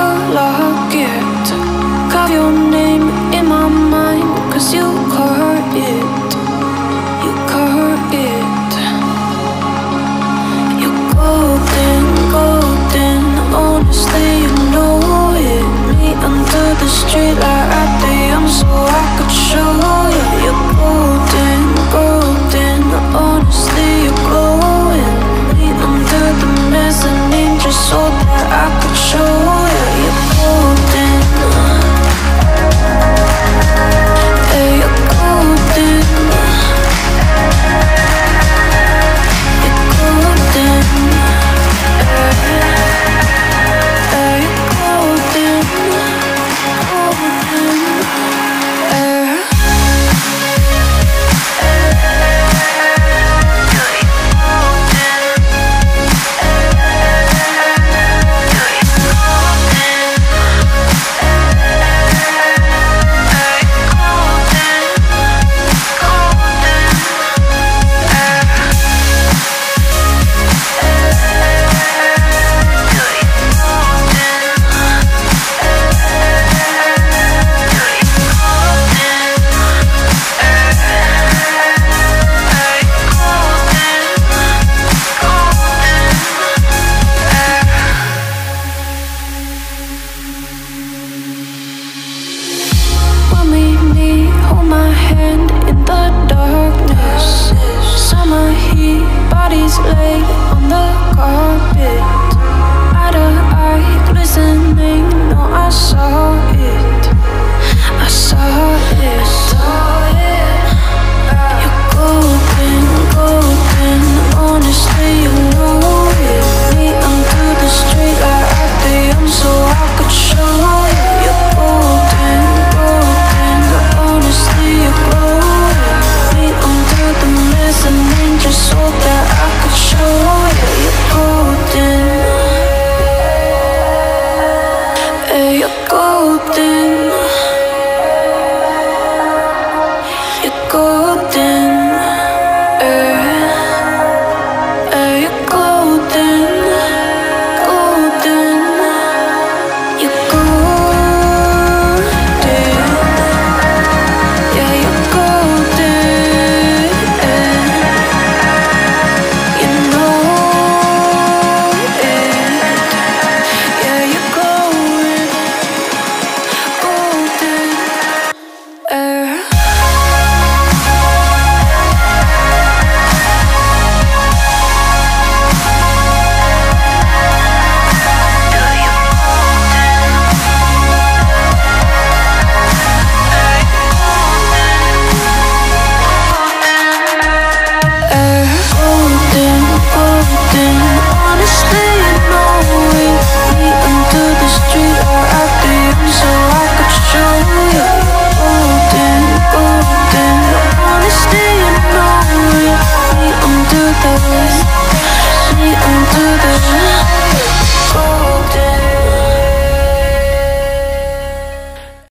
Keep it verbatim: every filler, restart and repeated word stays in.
lock it. Carve your name in my mind, cause you caught it. You caught it. You're golden, golden. Honestly, you know it. Me under the street light at the young, so I could show you. You're golden, golden. Honestly, you're glowing. Me under the mezzanine, just so that I could show you. You're golden. Hey, you're golden. You're golden. Hey, you're golden. Golden. Lay on the carpet, eye to eye, glistening. No, I saw it, I saw it. You're golden, golden. Honestly, you know it. Me under the street light at the young, so I could show you. You're golden, golden. Honestly, you're glowing. Me under the mezzanine, just so that I could show you. You're golden. Hey, you're golden.